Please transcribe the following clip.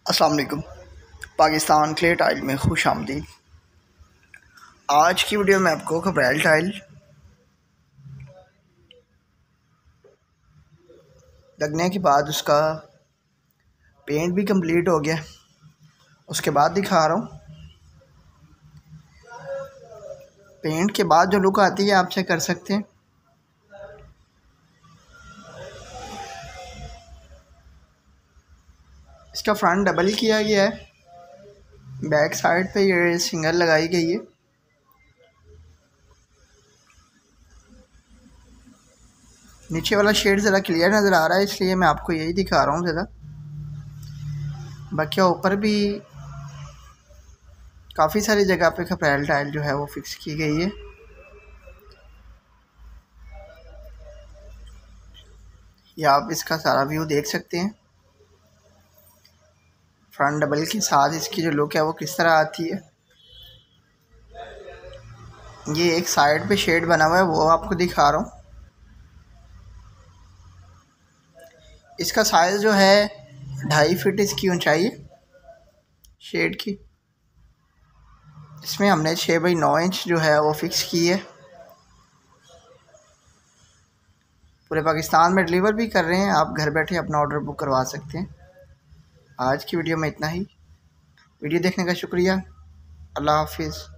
अस्सलाम वालेकुम। Pakistan clay tile में खुश आमदीद। आज की वीडियो में आपको कब्राइल टाइल लगने के बाद उसका पेंट भी कंप्लीट हो गया, उसके बाद दिखा रहा हूँ। पेंट के बाद जो लुक आती है आप चेक कर सकते हैं। इसका फ्रंट डबल किया गया है, बैक साइड पे ये सिंगल लगाई गई है। नीचे वाला शेड ज़रा क्लियर नज़र आ रहा है, इसलिए मैं आपको यही दिखा रहा हूँ ज़रा। बाकी ऊपर भी काफ़ी सारी जगह पे कब्राइल टाइल जो है वो फिक्स की गई है। या आप इसका सारा व्यू देख सकते हैं। फ्रंट डबल के साथ इसकी जो लुक है वो किस तरह आती है। ये एक साइड पे शेड बना हुआ है, वो आपको दिखा रहा हूँ। इसका साइज़ जो है 2.5 फीट इसकी ऊंचाई है शेड की। इसमें हमने 6 बाई 9 इंच जो है वो फिक्स की है। पूरे पाकिस्तान में डिलीवर भी कर रहे हैं, आप घर बैठे अपना ऑर्डर बुक करवा सकते हैं। आज की वीडियो में इतना ही। वीडियो देखने का शुक्रिया। अल्लाह हाफिज़।